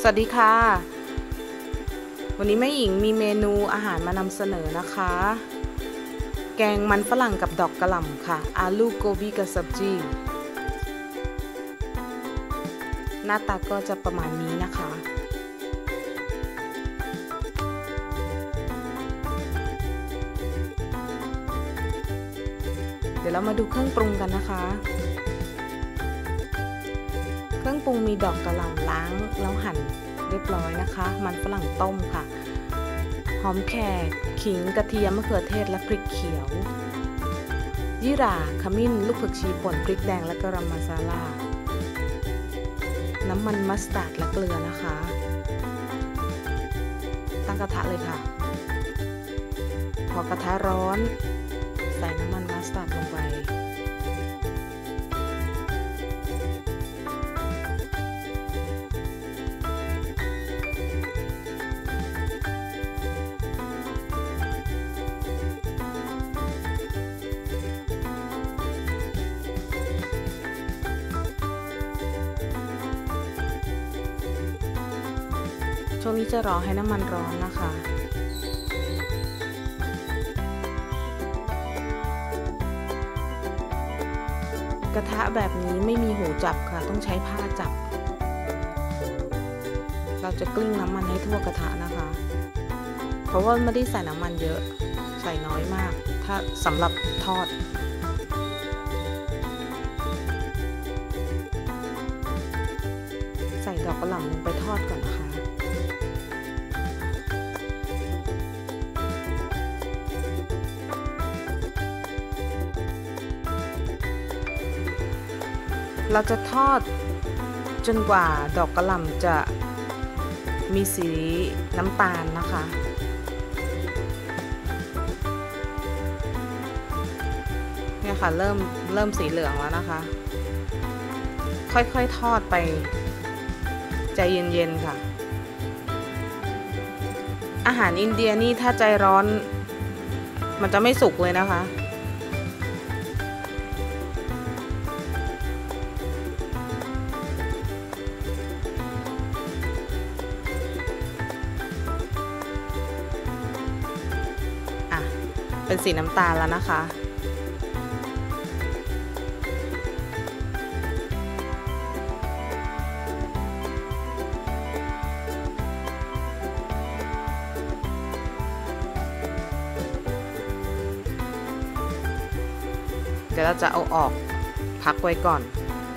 สวัสดีค่ะวันนี้แม่หญิงมีเมนูอาหารมานำเสนอนะคะแกงมันฝรั่งกับดอกกะหล่ำค่ะอาลูโกบีกับซับจีหน้าตาก็จะประมาณนี้นะคะเดี๋ยวเรามาดูเครื่องปรุงกันนะคะเครื่องปรุงมีดอกกะหล่ำล้างแล้วหั่นเรียบร้อยนะคะมันฝรั่งต้มค่ะหอมแขกขิงกระเทียมมะเขือเทศและพริกเขียวยี่หร่าขมิ้นลูกผักชีป่นพริกแดงและกะรัมมาซาลาน้ำมันมัสตาร์ดและเกลือนะคะตั้งกระทะเลยค่ะพอกระทะร้อนใส่น้ำมันมัสตาร์ดลงไปช่วงนี้จะรอให้น้ำมันร้อนนะคะกระทะแบบนี้ไม่มีหูจับค่ะต้องใช้ผ้าจับเราจะกลิ้งน้ำมันให้ทั่วกระทะนะคะเพราะว่าไม่ได้ใส่น้ำมันเยอะใส่น้อยมากถ้าสำหรับทอดใส่ดอกกระหล่ำลงไปทอดก่อนนะคะเราจะทอดจนกว่าดอกกระหล่ำจะมีสีน้ำตาลนะคะเนี่ยค่ะเริ่มสีเหลืองแล้วนะคะค่อยๆทอดไปใจเย็นๆค่ะอาหารอินเดียนี่ถ้าใจร้อนมันจะไม่สุกเลยนะคะเป็นสีน้ำตาลแล้วนะคะเดี๋ยวเราจะเอาออกพักไว้ก่อน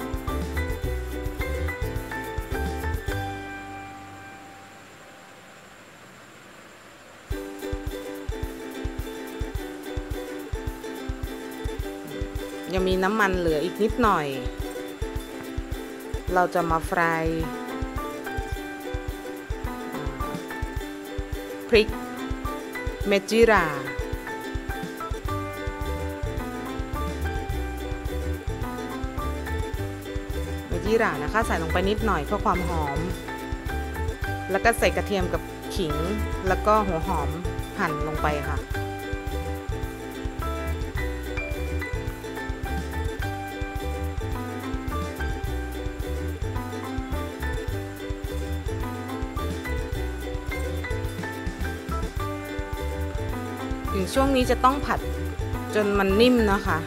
ยังมีน้ำมันเหลืออีกนิดหน่อยเราจะมาฟรายพริกเมจิรานะคะใส่ลงไปนิดหน่อยเพื่อความหอมแล้วก็ใส่กระเทียมกับขิงแล้วก็หัวหอมหั่นลงไปค่ะถึงช่วงนี้จะต้องผัดจนมันนิ่มนะคะ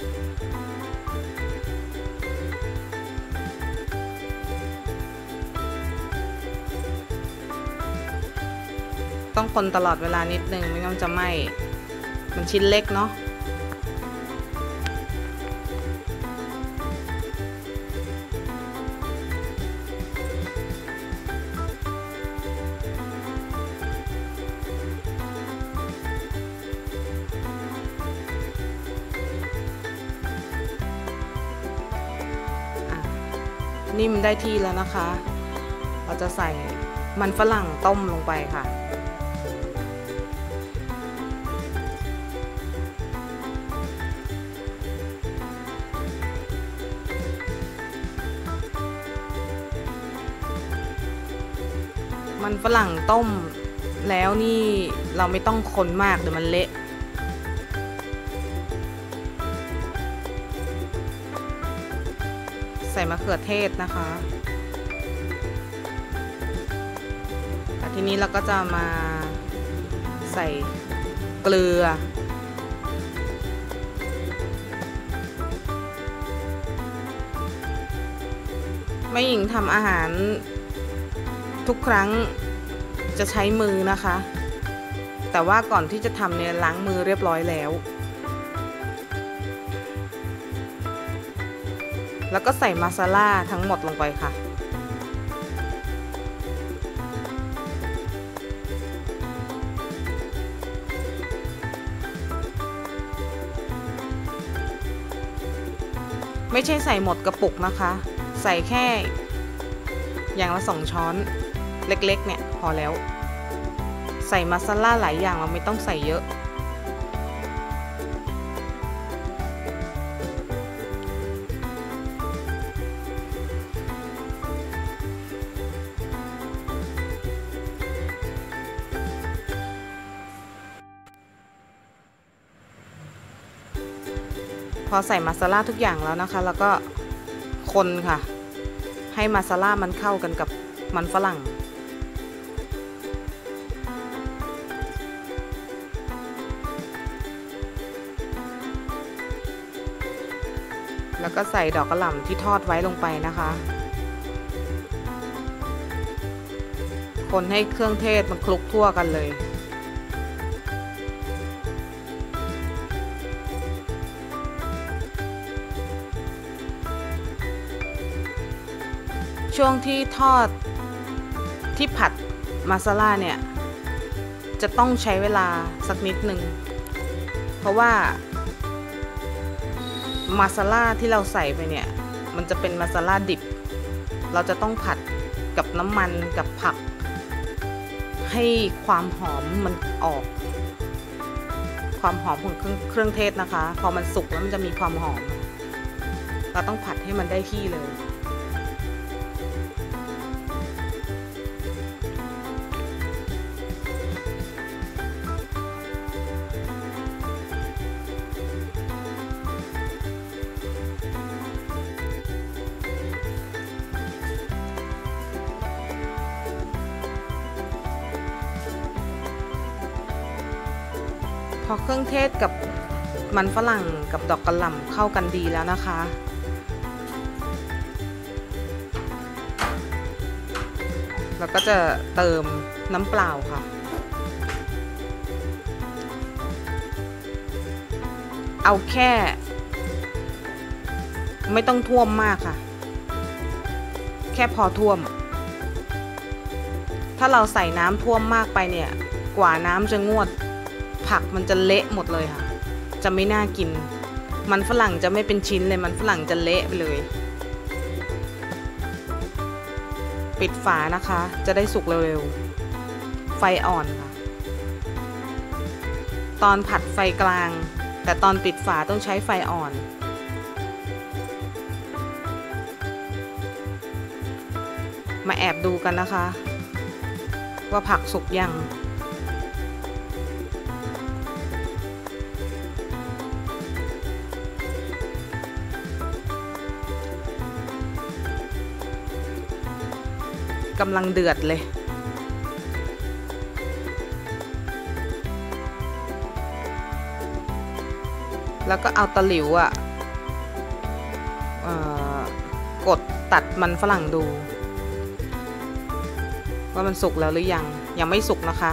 ต้องคนตลอดเวลานิดนึงไม่งั้นจะไหม้มันชิ้นเล็กเนาะนิ่มได้ที่แล้วนะคะเราจะใส่มันฝรั่งต้มลงไปค่ะมันฝรั่งต้มแล้วนี่เราไม่ต้องคนมากเดี๋ยวมันเละ ใส่มะเขือเทศนะคะทีนี้เราก็จะมาใส่เกลือแม่หญิงทำอาหารทุกครั้งจะใช้มือนะคะแต่ว่าก่อนที่จะทำเนี่ยล้างมือเรียบร้อยแล้วแล้วก็ใส่มาซาล่าทั้งหมดลงไปค่ะไม่ใช่ใส่หมดกระปุกนะคะใส่แค่อย่างละ2 ช้อนเล็กๆเนี่ยพอแล้วใส่มาซาล่าหลายอย่างเราไม่ต้องใส่เยอะพอใส่มาซาล่าทุกอย่างแล้วนะคะแล้วก็คนค่ะให้มาซาล่ามันเข้ากันกับมันฝรั่งแล้วก็ใส่ดอกกระหล่ำที่ทอดไว้ลงไปนะคะคนให้เครื่องเทศมันคลุกทั่วกันเลยช่วงที่ทอดที่ผัดมาซาล่าเนี่ยจะต้องใช้เวลาสักนิดนึงเพราะว่ามาซาล่าที่เราใส่ไปเนี่ยมันจะเป็นมาซาล่าดิบเราจะต้องผัดกับน้ำมันกับผักให้ความหอมมันออกความหอมของเครื่องเทศนะคะพอมันสุกแล้วมันจะมีความหอมเราต้องผัดให้มันได้ที่เลยพอเครื่องเทศกับมันฝรั่งกับดอกกระหล่ำเข้ากันดีแล้วนะคะแล้วก็จะเติมน้ำเปล่าค่ะเอาแค่ไม่ต้องท่วมมากค่ะแค่พอท่วมถ้าเราใส่น้ำท่วมมากไปเนี่ยกว่าน้ำจะงวดผักมันจะเละหมดเลยค่ะจะไม่น่ากินมันฝรั่งจะไม่เป็นชิ้นเลยมันฝรั่งจะเละไปเลยปิดฝานะคะจะได้สุกเร็วๆไฟอ่อนค่ะตอนผัดไฟกลางแต่ตอนปิดฝาต้องใช้ไฟอ่อนมาแอบดูกันนะคะว่าผักสุกยังกำลังเดือดเลยแล้วก็เอาตะหลิวกดตัดมันฝรั่งดูว่ามันสุกแล้วหรือยังไม่สุกนะคะ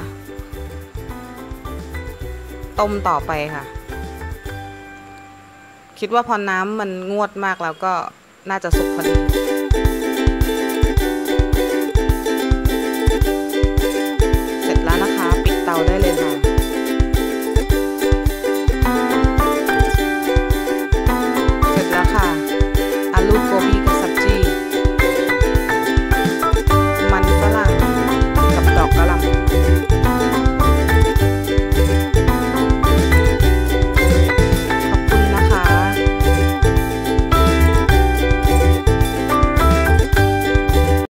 ต้มต่อไปค่ะคิดว่าพอน้ำมันงวดมากแล้วก็น่าจะสุกพอดี